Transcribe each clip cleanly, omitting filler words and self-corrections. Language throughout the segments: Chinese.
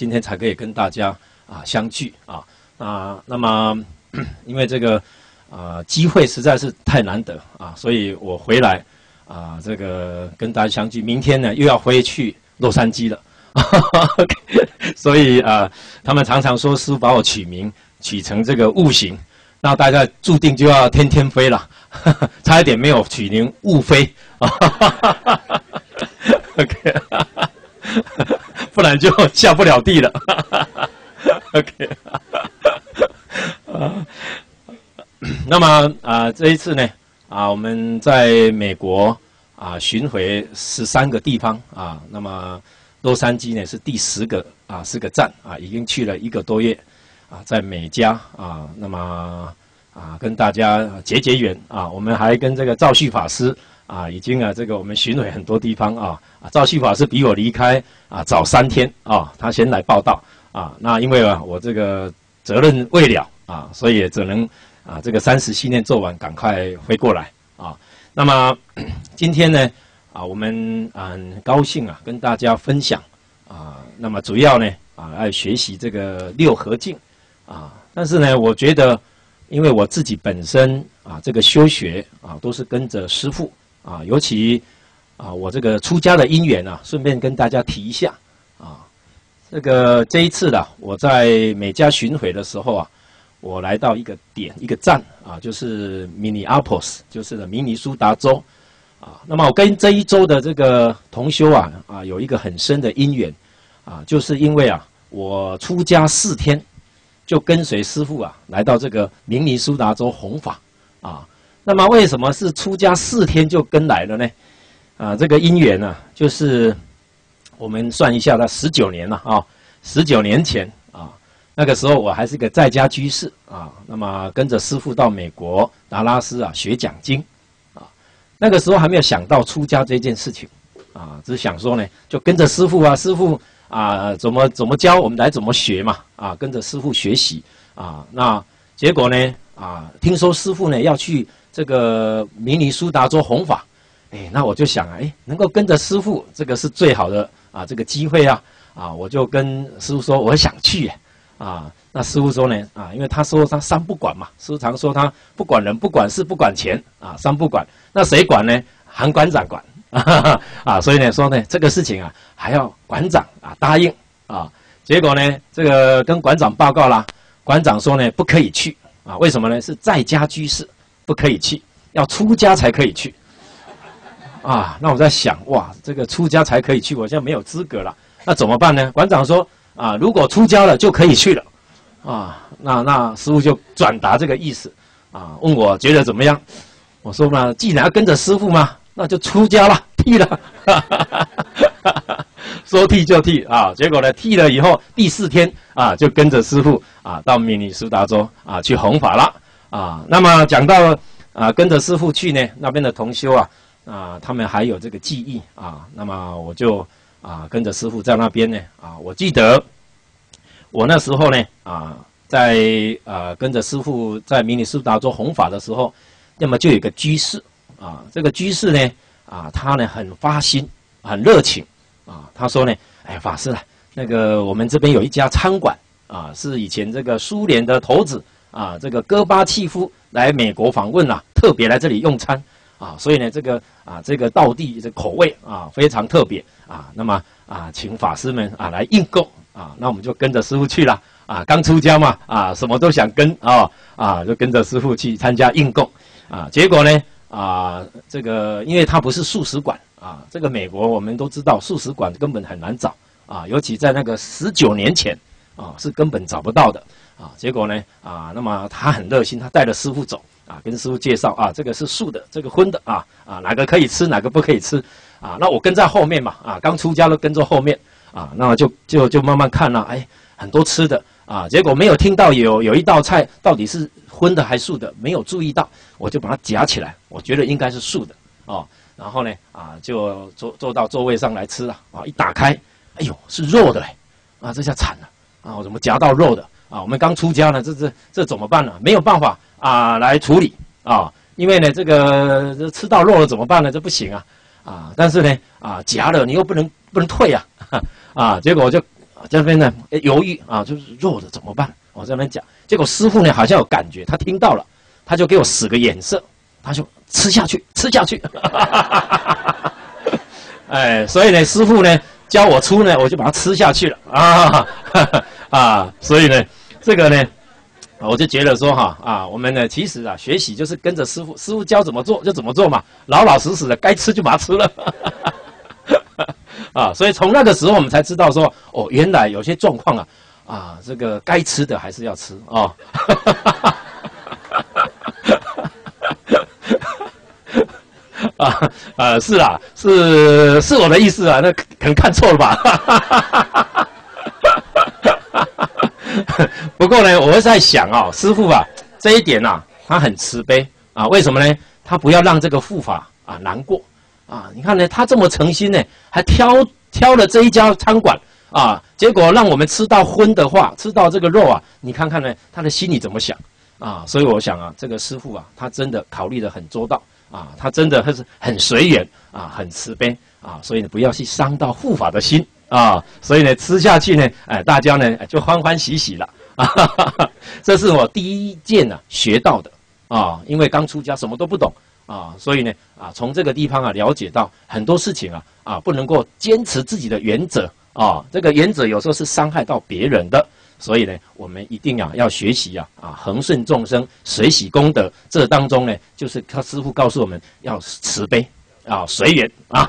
今天才可以跟大家相聚那么因为这个机会实在是太难得所以我回来这个跟大家相聚。明天呢又要回去洛杉矶了所以他们常常说师父把我取成这个悟行，那大家注定就要天天飞了，差一点没有取名悟飞OK 不然就下不了地了OK 那么这一次呢我们在美国巡回13个地方那么洛杉矶呢是第10个10个站已经去了1个多月在美加那么跟大家结缘我们还跟这个兆旭法师已经这个我们巡回很多地方兆旭法师比我离开早3天他先来报道那因为我这个责任未了所以也只能这个30系念做完赶快回过来那么今天呢我们很高兴跟大家分享那么主要呢来学习这个6合敬但是呢我觉得因为我自己本身这个修学都是跟着师父尤其我这个出家的因缘顺便跟大家提一下这一次我在美加巡回的时候我来到一个站就是Minneapolis，就是明尼苏达州那么我跟这一州的这个同修有一个很深的因缘就是因为我出家4天就跟随师父来到这个明尼苏达州弘法那么为什么是出家4天就跟来了呢这个因缘就是我们算一下19年了19年前那个时候我还是个在家居士那么跟着师父到美国达拉斯学讲经那个时候还没有想到出家这件事情只想说呢就跟着师父师父怎么教我们来怎么学嘛跟着师父学习那结果呢听说师父呢要去这个明尼苏达州弘法那我就想能够跟着师父这个是最好的这个机会我就跟师父说我想去那师父说呢因为他说他3不管嘛，师父常说他不管人不管事不管钱3不管，那谁管呢？韩馆长管所以呢说呢这个事情还要馆长答应结果呢这个跟馆长报告啦，馆长说呢不可以去为什么呢？是在家居士不可以去，要出家才可以去那我在想哇，这个出家才可以去，我现在没有资格了，那怎么办呢？馆长说如果出家了就可以去了那师父就转达这个意思问我觉得怎么样？我说嘛，既然要跟着师父嘛，那就出家了，剃了说剃就剃结果呢剃了以后第4天就跟着师父到明尼苏达州去弘法了那么讲到跟着师父去呢，那边的同修他们还有这个记忆那么我就跟着师父在那边呢我记得我那时候呢在跟着师父在明尼苏达州弘法的时候，那么就有一个居士这个居士呢他呢很发心很热情他说呢法师那个我们这边有一家餐馆是以前这个苏联的头子这个戈巴契夫来美国访问特别来这里用餐所以呢这个道地这口味非常特别那么请法师们来应供那我们就跟着师父去了刚出家嘛什么都想跟就跟着师父去参加应供结果呢这个因为它不是素食馆这个美国我们都知道素食馆根本很难找尤其在那个19年前是根本找不到的结果呢那么他很热心，他带着师父走跟师父介绍这个是素的，这个荤的哪个可以吃哪个不可以吃那我跟在后面嘛刚出家都跟在后面那么就慢慢看很多吃的结果没有听到有一道菜到底是荤的还是素的，没有注意到，我就把它夹起来，我觉得应该是素的然后呢就坐到座位上来吃了一打开，哎呦是肉的这下惨了我怎么夹到肉的我们刚出家呢，这怎么办呢？没有办法来处理因为呢这个吃到肉了怎么办呢？这不行但是呢夹了你又不能退结果我就这边呢犹豫啊，就是弱的怎么办？我这边讲，结果师傅呢好像有感觉，他听到了，他就给我使个眼色，他就吃下去，吃下去。哎，所以呢，师傅呢教我出呢，我就把它吃下去了啊，所以呢，这个呢，我就觉得说我们呢其实学习就是跟着师傅，师傅教怎么做就怎么做嘛，老老实实的，该吃就把它吃了。所以从那个时候我们才知道说，哦，原来有些状况这个该吃的还是要吃是啦，是我的意思那可能看错了吧。不过呢，我是在想师父这一点他很慈悲为什么呢？他不要让这个护法难过你看呢，他这么诚心呢，还挑了这一家餐馆结果让我们吃到荤的话，吃到这个肉你看看呢，他的心里怎么想所以我想这个师父他真的考虑得很周到他真的是很随缘很慈悲所以呢，不要去伤到护法的心所以呢，吃下去呢，大家呢就欢欢喜喜了这是我第一件学到的因为刚出家什么都不懂所以呢从这个地方了解到很多事情不能够坚持自己的原则这个原则有时候是伤害到别人的，所以呢，我们一定要学习恒顺众生，随喜功德。这当中呢，就是他师父告诉我们要慈悲随缘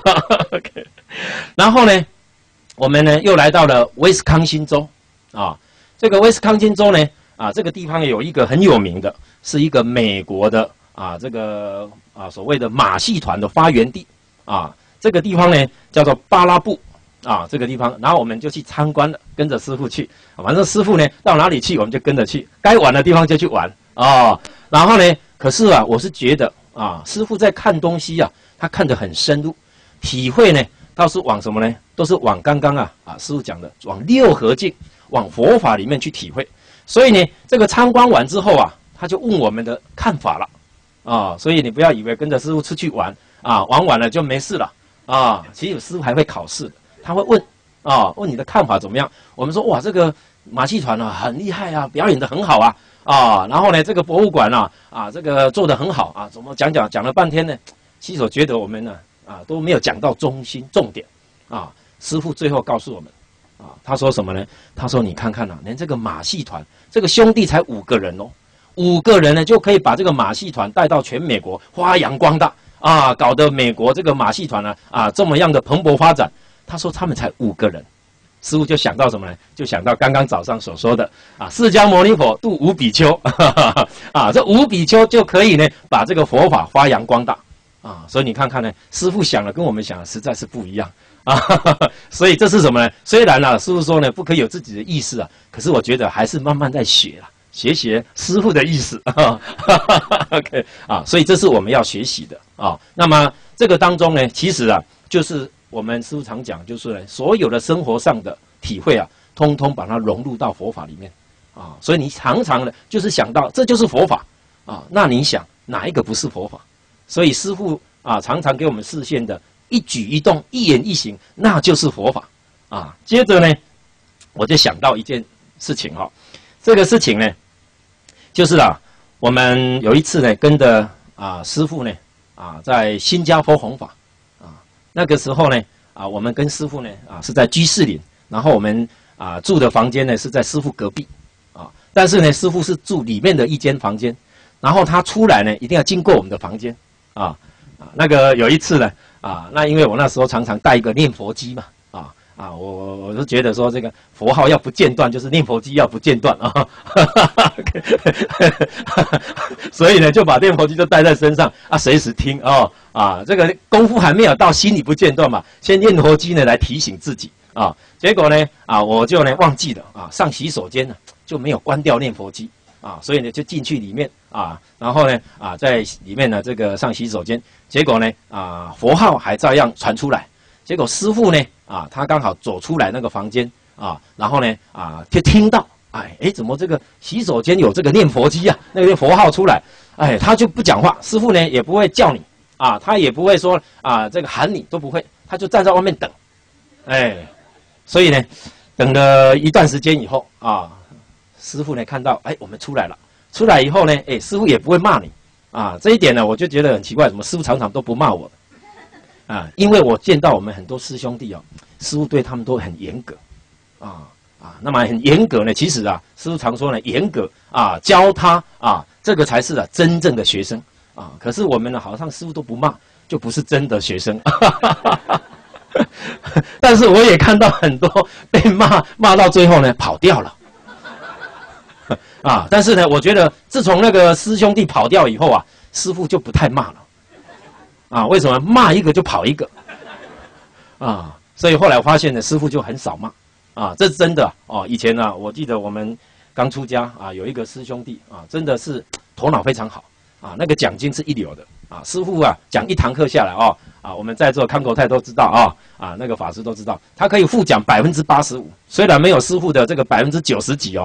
OK， 然后呢，我们呢又来到了威斯康星州这个威斯康星州呢这个地方有一个很有名的，是一个美国的这个所谓的马戏团的发源地这个地方呢叫做巴拉布这个地方，然后我们就去参观了，跟着师父去反正师父呢到哪里去我们就跟着去，该玩的地方就去玩然后呢，可是我是觉得师父在看东西他看得很深入，体会呢倒是往什么呢？都是往刚刚师父讲的，往六合境，往佛法里面去体会。所以呢，这个参观完之后他就问我们的看法了所以你不要以为跟着师父出去玩玩完了就没事了其实师父还会考试的，他会问问你的看法怎么样？我们说哇，这个马戏团很厉害表演得很好然后呢，这个博物馆这个做得很好怎么讲了半天呢？其实我觉得我们呢都没有讲到中心重点师父最后告诉我们他说什么呢？他说你看看连这个马戏团这个兄弟才5个人5个人呢就可以把这个马戏团带到全美国发扬光大搞得美国这个马戏团这么样的蓬勃发展。他说他们才5个人，师父就想到什么呢？就想到刚刚早上所说的释迦牟尼佛度5比丘这5比丘就可以呢把这个佛法发扬光大所以你看看呢，师父想的跟我们想的实在是不一样所以这是什么呢？虽然师父说呢不可以有自己的意识可是我觉得还是慢慢在学学师父的意思OK 所以这是我们要学习的那么这个当中呢，其实就是我们师父常讲，就是所有的生活上的体会通通把它融入到佛法里面所以你常常的就是想到这就是佛法那你想哪一个不是佛法？所以师父常常给我们示现的一举一动、一言一行，那就是佛法接着呢，我就想到一件事情这个事情呢，就是我们有一次呢跟着师父呢在新加坡弘法那个时候呢我们跟师父呢是在居士林，然后我们住的房间呢是在师父隔壁但是呢师父是住里面的一间房间，然后他出来呢一定要经过我们的房间那个有一次呢那因为我那时候常常带一个念佛机嘛我是觉得说这个佛号要不间断，就是念佛机要不间断所以呢就把念佛机就带在身上随时听这个功夫还没有到心里不间断嘛，先念佛机呢来提醒自己结果呢我就呢忘记了上洗手间呢就没有关掉念佛机所以呢就进去里面然后呢在里面呢这个上洗手间，结果呢佛号还照样传出来，结果师父呢他刚好走出来那个房间然后呢就听到怎么这个洗手间有这个念佛机那个佛号出来，他就不讲话，师父呢也不会叫你他也不会说这个喊你都不会，他就站在外面等所以呢等了一段时间以后啊，师傅呢看到，哎，我们出来了。出来以后呢，哎，师傅也不会骂你啊。这一点呢，我就觉得很奇怪，怎么师傅常常都不骂我啊？因为我见到我们很多师兄弟哦，师傅对他们都很严格那么很严格呢，其实啊，师傅常说呢，严格啊，教他啊，这个才是真正的学生啊。可是我们呢，好像师傅都不骂，就不是真的学生。但是我也看到很多被骂到最后呢，跑掉了。但是呢，我觉得自从那个师兄弟跑掉以后啊，师傅就不太骂了。为什么？骂一个就跑一个。所以后来我发现呢，师傅就很少骂。这是真的以前呢，我记得我们刚出家有一个师兄弟真的是头脑非常好那个奖金是一流的师傅讲一堂课下来我们在座康国泰都知道那个法师都知道，他可以复讲85%，虽然没有师傅的这个90%几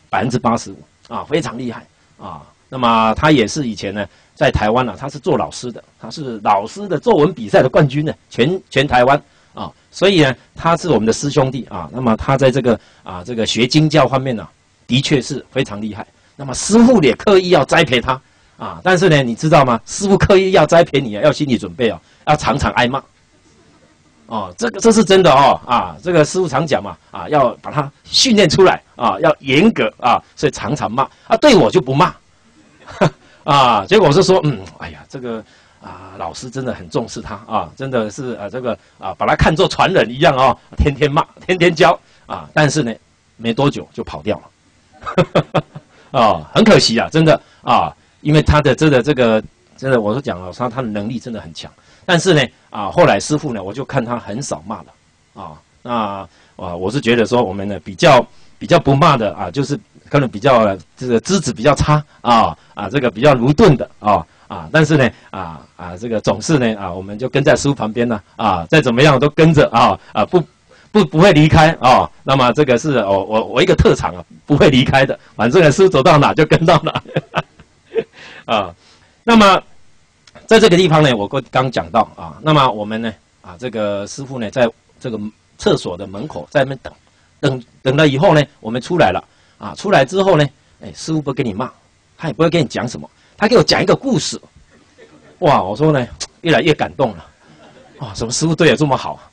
85%非常厉害那么他也是以前呢在台湾他是做老师的，他是老师的作文比赛的冠军呢，全台湾所以呢他是我们的师兄弟那么他在这个学经教方面的确是非常厉害。那么师父也刻意要栽培他但是呢，你知道吗？师父刻意要栽培你要心理准备要常常挨骂这是真的这个师父常讲嘛要把他训练出来要严格所以常常骂对我就不骂结果我是说哎呀这个老师真的很重视他真的是这个把他看作传人一样天天骂天天教但是呢没多久就跑掉了很可惜真的因为他的真的我都讲了他的能力真的很强，但是呢后来师父呢我就看他很少骂了那我是觉得说我们呢比较不骂的就是可能比较这个资质比较差这个比较驽钝的但是呢这个总是呢我们就跟在师父旁边呢再怎么样都跟着不会离开那么这个是我一个特长不会离开的，反正呢师父走到哪就跟到哪那么在这个地方呢，我刚讲到那么我们呢这个师父呢在这个厕所的门口在那边等了以后呢，我们出来了出来之后呢，师父不会跟你骂，他也不会跟你讲什么，他给我讲一个故事。哇，我说呢越来越感动了什么师父对我这么好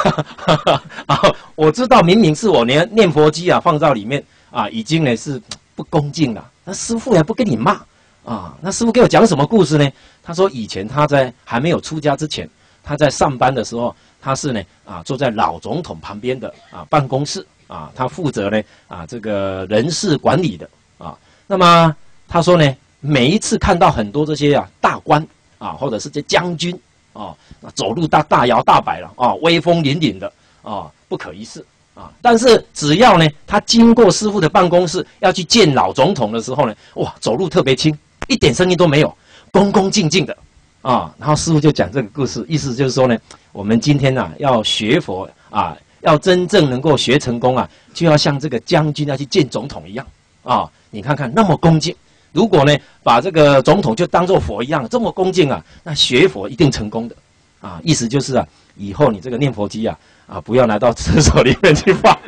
我知道明明是我连念佛机放到里面已经呢是不恭敬了，那师父也不跟你骂那师父给我讲什么故事呢？他说以前他在还没有出家之前，他在上班的时候，他是呢坐在老总统旁边的办公室他负责呢这个人事管理的那么他说呢，每一次看到很多这些大官或者是这将军走路大摇大摆了威风凛凛的不可一世但是只要呢他经过师父的办公室要去见老总统的时候呢，哇，走路特别轻，一点声音都没有，恭恭敬敬的然后师父就讲这个故事，意思就是说呢，我们今天要学佛要真正能够学成功就要像这个将军要去见总统一样你看看那么恭敬，如果呢把这个总统就当作佛一样这么恭敬那学佛一定成功的意思就是以后你这个念佛机不要拿到厕所里面去放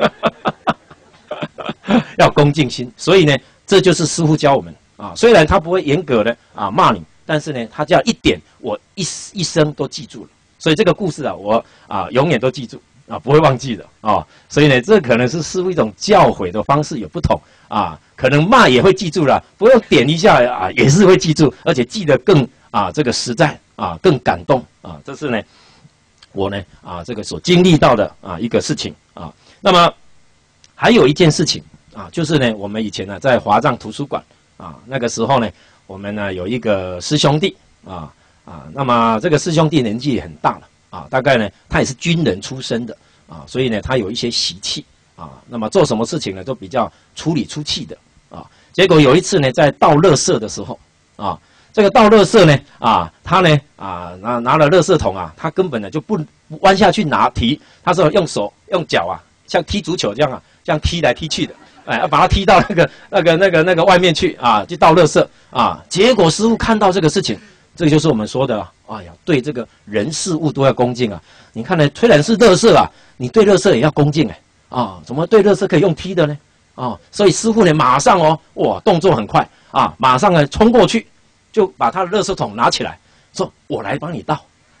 要恭敬心。所以呢这就是师父教我们虽然他不会严格的骂你，但是呢他叫一点我一生都记住了，所以这个故事我永远都记住不会忘记的所以呢这可能是师父一种教诲的方式有不同可能骂也会记住了，不用点一下也是会记住，而且记得更这个实在更感动这是呢我呢这个所经历到的一个事情那么还有一件事情就是呢我们以前呢在华藏图书馆那个时候呢我们呢有一个师兄弟那么这个师兄弟年纪也很大了大概呢他也是军人出身的所以呢他有一些习气那么做什么事情呢都比较粗里粗气的结果有一次呢在倒垃圾的时候这个倒垃圾呢他呢拿了垃圾桶他根本呢就不弯下去提，他是用手用脚像踢足球这样踢来踢去的，要把它踢到那个外面去去倒垃圾结果师父看到这个事情，这个就是我们说的哎呀，对这个人事物都要恭敬你看呢，虽然是垃圾你对垃圾也要恭敬啊，怎么对垃圾可以用踢的呢？啊，所以师傅呢马上哦，哇，动作很快啊，马上呢冲过去，就把他的垃圾桶拿起来，说：“我来帮你倒。”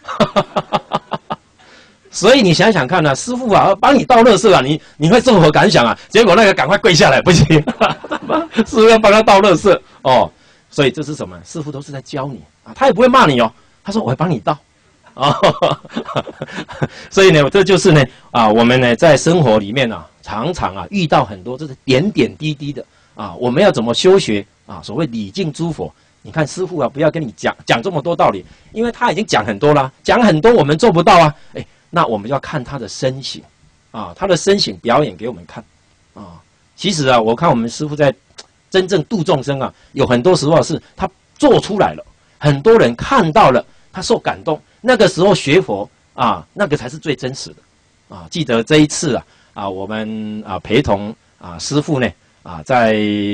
所以你想想看呢、师傅啊，帮你倒垃圾啊，你会作何感想啊？结果那个赶快跪下来，不行，师傅要帮他倒垃圾哦。所以这是什么？师傅都是在教你啊，他也不会骂你哦，他说我会帮你倒。哦，所以呢，这就是呢啊，我们呢在生活里面啊，常常啊遇到很多这是点点滴滴的啊，我们要怎么修学啊？所谓礼敬诸佛，你看师父啊，不要跟你讲这么多道理，因为他已经讲很多啦，讲很多我们做不到啊，哎，那我们要看他的身形啊，他的身形表演给我们看啊。其实啊，我看我们师父在真正度众生啊，有很多时候是他做出来了，很多人看到了，他受感动。那个时候学佛啊，那个才是最真实的啊！记得这一次啊，我们陪同师父呢在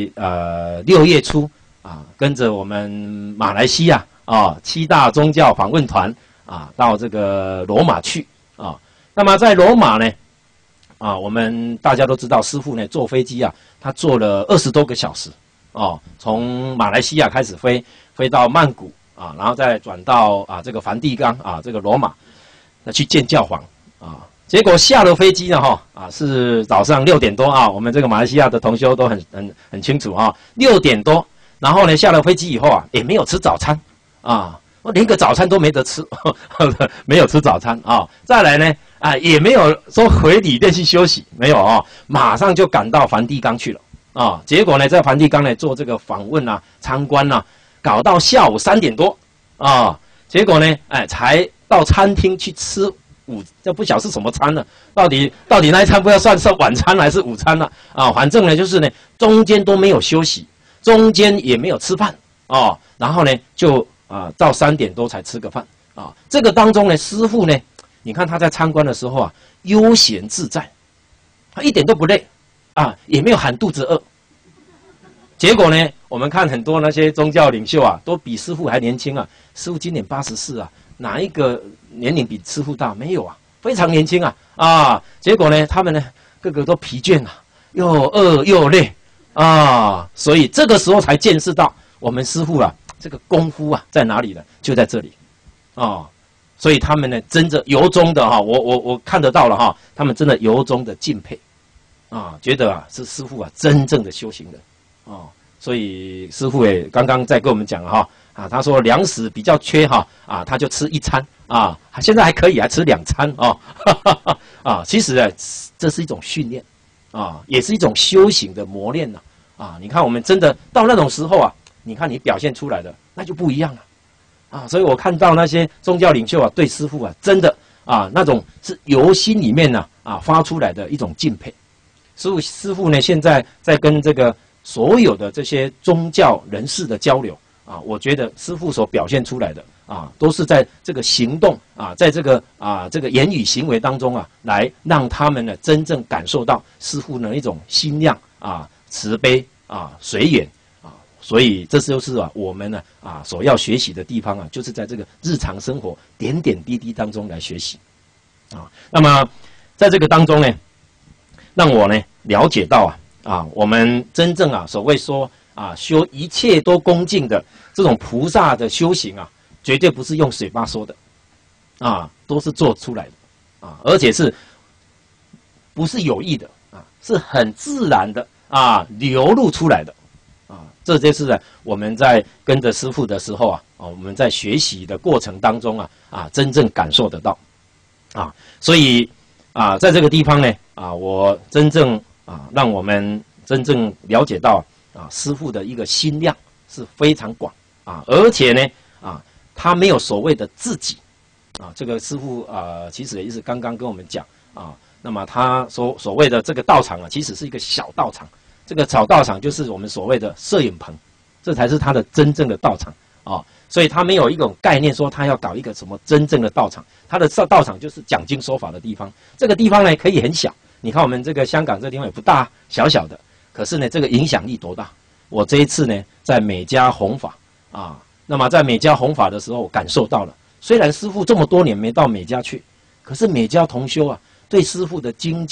6月初跟着我们马来西亚7大宗教访问团到这个罗马去啊。那么在罗马呢我们大家都知道师父呢坐飞机他坐了20多个小时从马来西亚开始飞到曼谷。然后再转到这个梵蒂冈这个罗马，去见教皇结果下了飞机呢是早上6点多我们这个马来西亚的同修都很清楚6点多，然后呢下了飞机以后也没有吃早餐连个早餐都没得吃，没有吃早餐再来呢也没有说回旅店去休息，没有马上就赶到梵蒂冈去了结果呢在梵蒂冈呢做这个访问参观搞到下午3点多结果呢，才到餐厅去吃这不晓得是什么餐了，到底那一餐不要算是晚餐还是午餐了反正呢就是呢中间都没有休息，中间也没有吃饭然后呢就到3点多才吃个饭这个当中呢，师父呢，你看他在参观的时候悠闲自在，他一点都不累也没有喊肚子饿。结果呢，我们看很多那些宗教领袖都比师父还年轻师父今年84哪一个年龄比师父大？没有非常年轻结果呢，他们呢个个都疲倦又饿又累所以这个时候才见识到我们师父这个功夫在哪里呢？就在这里所以他们呢真的由衷的我看得到了他们真的由衷的敬佩觉得是师父真正的修行人。所以师父也刚刚在跟我们讲他说粮食比较缺他就吃1餐现在还可以还吃2餐其实这是一种训练也是一种修行的磨练你看我们真的到那种时候你看你表现出来的那就不一样了所以我看到那些宗教领袖对师父真的那种是由心里面发出来的一种敬佩。师父呢现在在跟这个所有的这些宗教人士的交流我觉得师父所表现出来的都是在这个行动在这个这个言语行为当中来让他们呢真正感受到师父的一种心量慈悲随缘所以这就是我们呢所要学习的地方就是在这个日常生活点点滴滴当中来学习那么在这个当中呢，让我呢了解到我们真正所谓说修一切都恭敬的这种菩萨的修行绝对不是用嘴巴说的都是做出来的而且是不是有意的是很自然的流露出来的这就是我们在跟着师父的时候我们在学习的过程当中真正感受得到所以在这个地方呢我真正让我们真正了解到师父的一个心量是非常广而且呢他没有所谓的自己这个师父其实也是刚刚跟我们讲那么他所谓的这个道场其实是一个小道场，这个小道场就是我们所谓的摄影棚，这才是他的真正的道场所以他没有一种概念说他要搞一个什么真正的道场，他的道场就是讲经说法的地方。这个地方呢可以很小，你看我们这个香港这个地方也不大，小小的，可是呢这个影响力多大。我这一次呢在美加弘法那么在美加弘法的时候我感受到了，虽然师父这么多年没到美加去，可是美加同修对师父的经教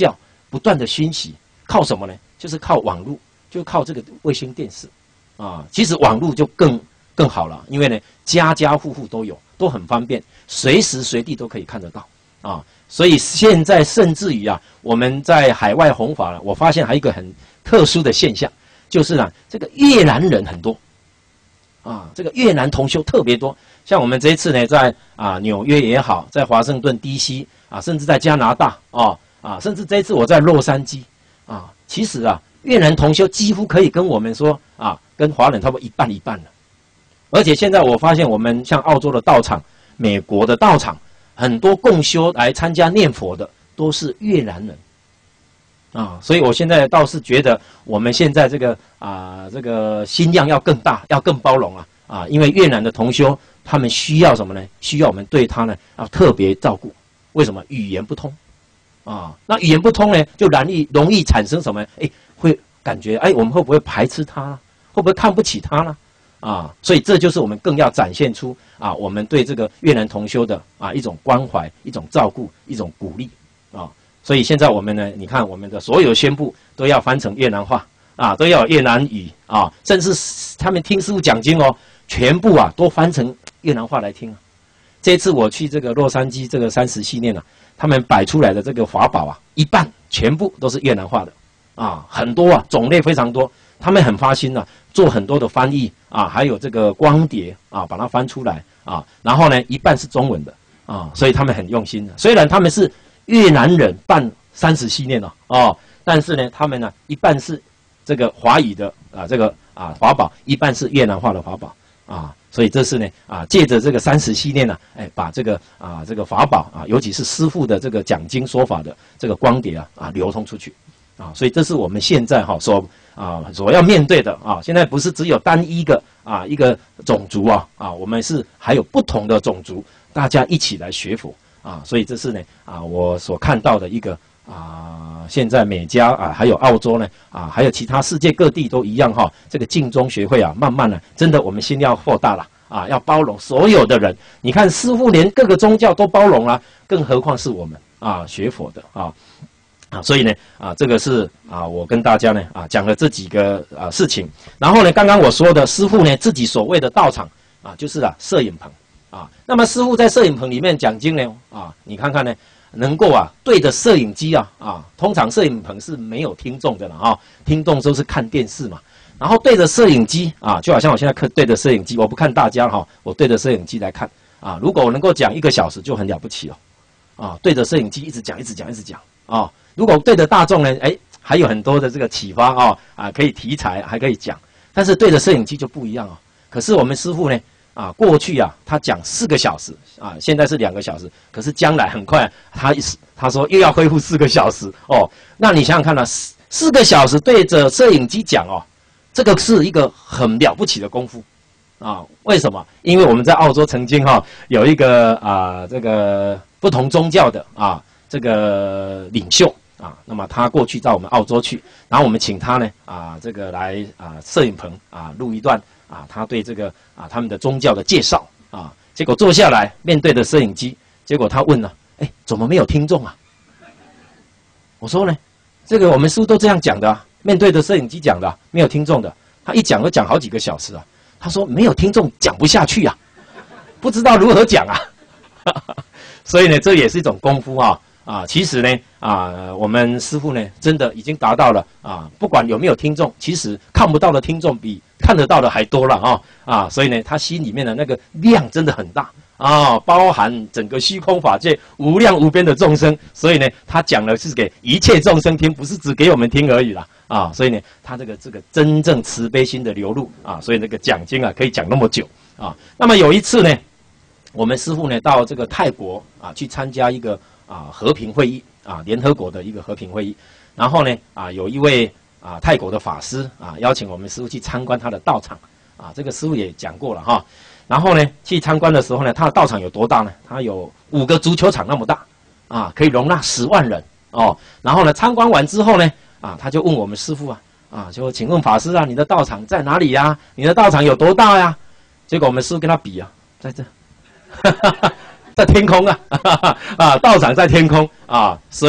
不断的熏习，靠什么呢？就是靠网络，就靠这个卫星电视，啊，其实网络就更好了，因为呢，家家户户都有，都很方便，随时随地都可以看得到，啊，所以现在甚至于啊，我们在海外弘法了，我发现还有一个很特殊的现象，就是呢，这个越南人很多，啊，这个越南同修特别多。像我们这一次呢，在纽约也好，在华盛顿 DC 啊，甚至在加拿大甚至这一次我在洛杉矶啊，其实啊，越南同修几乎可以跟我们说跟华人差不多一半一半了。而且现在我发现，我们像澳洲的道场、美国的道场，很多共修来参加念佛的都是越南人啊，所以我现在倒是觉得，我们现在这个心量要更大，要更包容因为越南的同修。他们需要什么呢？需要我们对他呢要特别照顾。为什么？语言不通那语言不通呢，就容易产生什么？会感觉我们会不会排斥他？会不会看不起他呢？所以这就是我们更要展现出我们对这个越南同修的一种关怀、一种照顾、一种鼓励所以现在我们呢，你看我们的所有宣布都要翻成越南话都要有越南语甚至他们听师父讲经全部都翻成越南话来听这次我去这个洛杉矶这个30系列他们摆出来的这个法宝一半全部都是越南话的很多种类非常多，他们很发心做很多的翻译还有这个光碟把它翻出来然后呢一半是中文的所以他们很用心的。虽然他们是越南人办30系列但是呢他们呢一半是这个华语的这个法宝，一半是越南话的法宝所以这是呢借着这个30系列把这个这个法宝尤其是师父的这个讲经说法的这个光碟流通出去所以这是我们现在所要面对的现在不是只有单一个一个种族我们是还有不同的种族，大家一起来学佛所以这是呢我所看到的一个现在美加还有澳洲呢还有其他世界各地都一样这个净宗学会慢慢呢，真的我们心要扩大了要包容所有的人。你看师父连各个宗教都包容了，更何况是我们学佛的所以呢这个是我跟大家呢讲了这几个事情。然后呢，刚刚我说的师父呢自己所谓的道场就是摄影棚那么师父在摄影棚里面讲经呢你看看呢。能够对着摄影机通常摄影棚是没有听众的了听众都是看电视嘛，然后对着摄影机就好像我现在对着摄影机，我不看大家我对着摄影机来看如果我能够讲1个小时就很了不起对着摄影机一直讲如果对着大众呢还有很多的这个启发可以题材还可以讲，但是对着摄影机就不一样可是我们师父呢过去他讲4个小时现在是2个小时，可是将来很快他说又要恢复4个小时那你想想看4个小时对着摄影机讲这个是一个很了不起的功夫为什么？因为我们在澳洲曾经有一个这个不同宗教的这个领袖那么他过去到我们澳洲去，然后我们请他呢这个来摄影棚录一段他对这个他们的宗教的介绍结果坐下来面对着摄影机，结果他问了怎么没有听众我说呢，这个我们师父都这样讲的面对着摄影机讲的没有听众的。他一讲就讲好几个小时他说没有听众讲不下去不知道如何讲所以呢这也是一种功夫其实呢我们师父呢真的已经达到了不管有没有听众，其实看不到的听众比看得到的还多了所以呢他心里面的那个量真的很大包含整个虚空法界无量无边的众生，所以呢他讲的是给一切众生听，不是只给我们听而已啦所以呢他这个真正慈悲心的流露所以那个讲经可以讲那么久那么有一次呢，我们师父呢到这个泰国去参加一个和平会议联合国的一个和平会议，然后呢有一位泰国的法师邀请我们师父去参观他的道场这个师父也讲过了然后呢去参观的时候呢，他的道场有多大呢？他有5个足球场那么大可以容纳10万人然后呢参观完之后呢他就问我们师父就请问法师你的道场在哪里呀？你的道场有多大呀？结果我们师父跟他比在这在天空道场在天空所以呢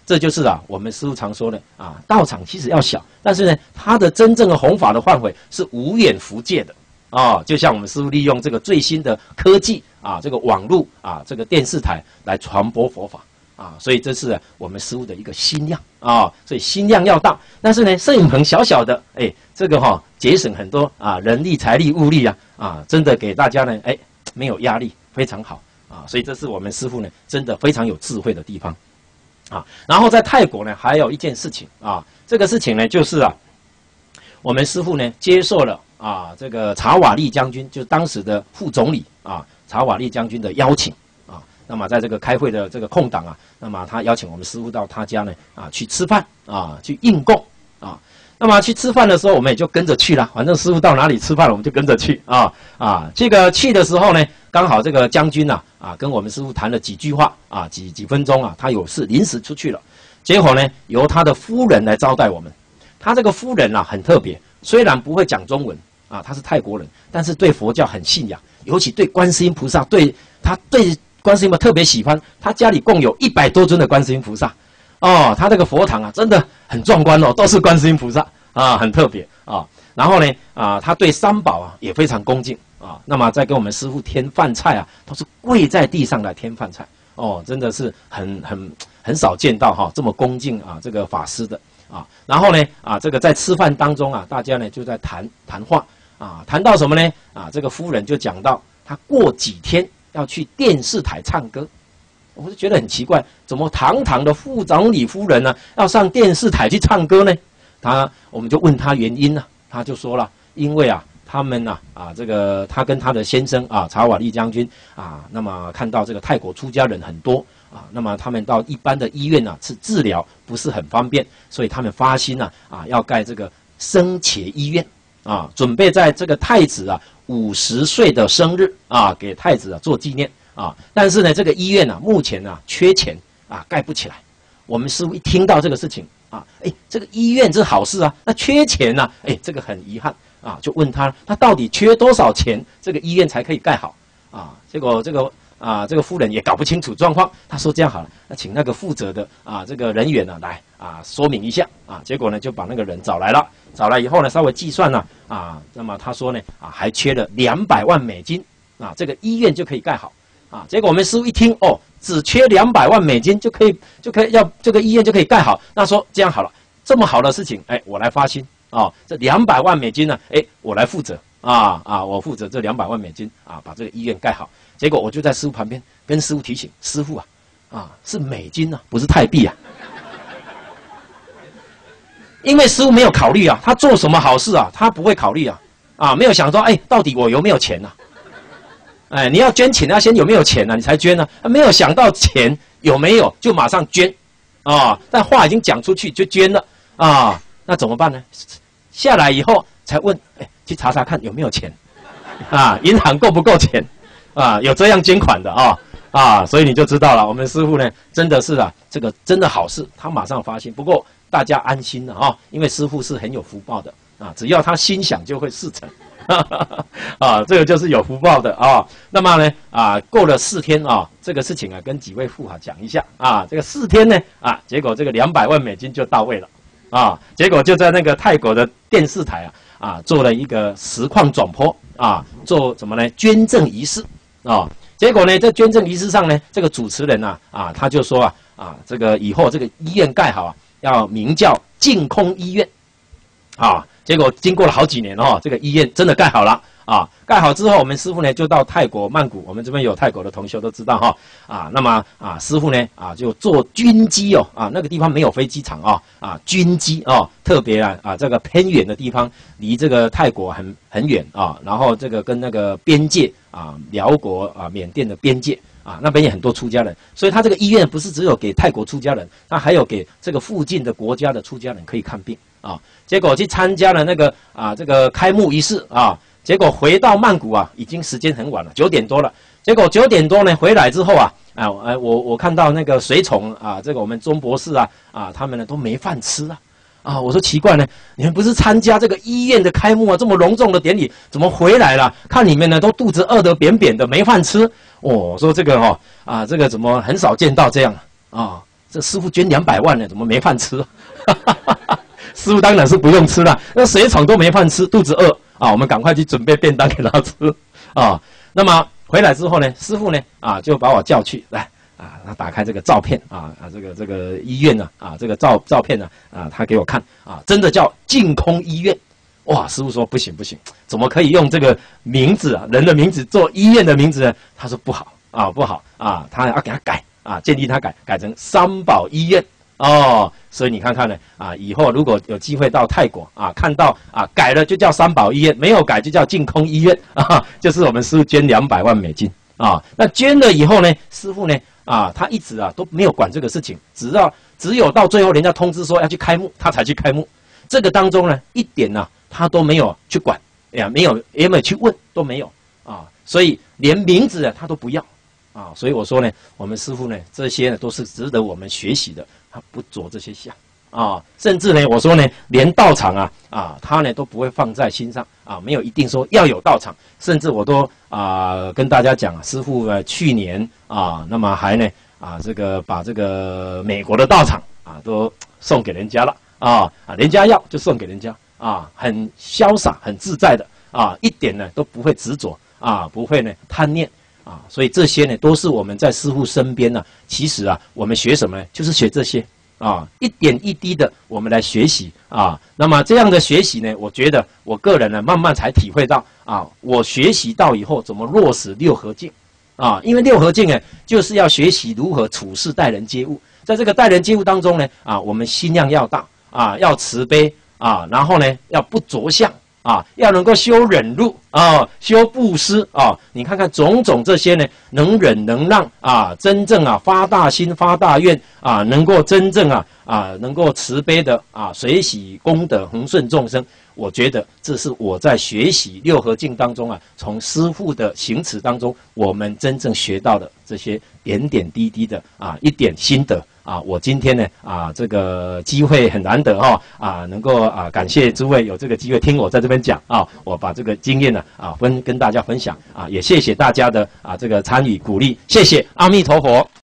这就是我们师父常说的道场其实要小，但是呢，它的真正的弘法的范围是无远弗届的就像我们师父利用这个最新的科技这个网络这个电视台来传播佛法所以这是我们师父的一个心量所以心量要大，但是呢，摄影棚小小的，这个节省很多人力、财力、物力真的给大家呢，没有压力，非常好所以这是我们师父呢，真的非常有智慧的地方然后在泰国呢，还有一件事情这个事情呢，就是我们师父呢接受了这个查瓦利将军，就是当时的副总理查瓦利将军的邀请那么在这个开会的这个空档那么他邀请我们师父到他家呢去吃饭去应供那么去吃饭的时候，我们也就跟着去了，反正师父到哪里吃饭，我们就跟着去这个去的时候呢，刚好这个将军跟我们师父谈了几句话几分钟他有事临时出去了，结果呢，由他的夫人来招待我们。他这个夫人很特别，虽然不会讲中文他是泰国人，但是对佛教很信仰，尤其对观世音菩萨，对观世音特别喜欢。他家里共有100多尊的观世音菩萨他这个佛堂真的很壮观都是观世音菩萨很特别然后呢他对三宝也非常恭敬那么在给我们师父添饭菜都是跪在地上来添饭菜真的是很少见到这么恭敬这个法师的然后呢这个在吃饭当中大家呢就在谈话谈到什么呢这个夫人就讲到他过几天要去电视台唱歌。我就觉得很奇怪，怎么堂堂的副总理夫人呢，要上电视台去唱歌呢？我们就问他原因他就说了，因为他们这个他跟他的先生查瓦利将军那么看到这个泰国出家人很多那么他们到一般的医院治疗不是很方便，所以他们发心要盖这个僧伽医院准备在这个太子50岁的生日给太子做纪念。但是呢，这个医院目前缺钱盖不起来。我们师父一听到这个事情这个医院是好事那缺钱这个很遗憾就问他到底缺多少钱，这个医院才可以盖好结果这个夫人也搞不清楚状况，他说这样好了，那请那个负责的这个人员来说明一下结果呢就把那个人找来了，找来以后呢稍微计算那么他说呢还缺了200万美金这个医院就可以盖好。结果我们师父一听只缺200万美金就可以要这个医院就可以盖好，那说这样好了，这么好的事情我来发心这200万美金呢我来负责我负责这200万美金把这个医院盖好。结果我就在师父旁边跟师父提醒，师父是美金不是泰币因为师父没有考虑他做什么好事他不会考虑没有想说到底我有没有钱你要捐钱要先有没有钱你才捐没有想到钱有没有就马上捐但话已经讲出去就捐了那怎么办呢？下来以后才问去查查看有没有钱银行够不够钱有这样捐款的所以你就知道了，我们师父呢真的是这个真的好事，他马上发心。不过大家安心了因为师父是很有福报的只要他心想就会事成这个就是有福报的那么呢过了4天这个事情跟几位富豪讲一下这个4天呢结果这个200万美金就到位了结果就在那个泰国的电视台做了一个实况转播做什么呢捐赠仪式结果呢在捐赠仪式上呢，这个主持人他就说这个以后这个医院盖好要名叫净空医院结果经过了好几年这个医院真的盖好了盖好之后，我们师父呢就到泰国曼谷，我们这边有泰国的同学都知道那么师父呢就坐军机那个地方没有飞机场军机特别这个偏远的地方，离这个泰国很远然后这个跟那个边界辽国缅甸的边界那边也很多出家人，所以他这个医院不是只有给泰国出家人，他还有给这个附近的国家的出家人可以看病结果去参加了那个这个开幕仪式结果回到曼谷已经时间很晚了，9点多了。结果9点多呢回来之后我看到那个随从这个我们钟博士他们呢都没饭吃我说奇怪呢，你们不是参加这个医院的开幕这么隆重的典礼，怎么回来了？看你们呢都肚子饿得扁扁的，没饭吃。我说这个这个怎么很少见到这样这师傅捐200万呢，怎么没饭吃？师傅当然是不用吃了，那谁闯都没饭吃，肚子饿啊，我们赶快去准备便当给他吃啊。那么回来之后呢，师傅呢就把我叫去来他打开这个照片这个医院呢这个照片呢他给我看真的叫净空医院。哇，师傅说不行，怎么可以用这个名字人的名字做医院的名字呢？他说不好不好他要给他改建议他改成三宝医院哦。所以你看看呢以后如果有机会到泰国看到改了就叫三宝医院，没有改就叫净空医院就是我们师傅捐200万美金那捐了以后呢，师傅呢他一直都没有管这个事情，只有到最后人家通知说要去开幕，他才去开幕。这个当中呢，一点他都没有去管，也没有去问，都没有所以连名字他都不要所以我说呢，我们师父呢，这些呢都是值得我们学习的，他不着这些相甚至呢，我说呢，连道场他呢都不会放在心上没有一定说要有道场，甚至我都跟大家讲师父去年那么还呢这个把这个美国的道场都送给人家了人家要就送给人家很潇洒很自在的一点呢都不会执着不会呢贪念所以这些呢都是我们在师父身边呢，其实我们学什么呢？就是学这些一点一滴的我们来学习那么这样的学习呢，我觉得我个人呢慢慢才体会到我学习到以后怎么落实六合敬因为六合敬呢就是要学习如何处事待人接物，在这个待人接物当中呢我们心量要大要慈悲然后呢要不着相要能够修忍辱修布施你看看种种这些呢，能忍能让真正发大心发大愿能够真正能够慈悲的随喜功德恒顺众生。我觉得这是我在学习六合敬当中从师父的行持当中，我们真正学到的这些点点滴滴的一点心得我今天呢这个机会很难得能够感谢诸位有这个机会听我在这边讲我把这个经验呢跟大家分享也谢谢大家的这个参与鼓励，谢谢阿弥陀佛。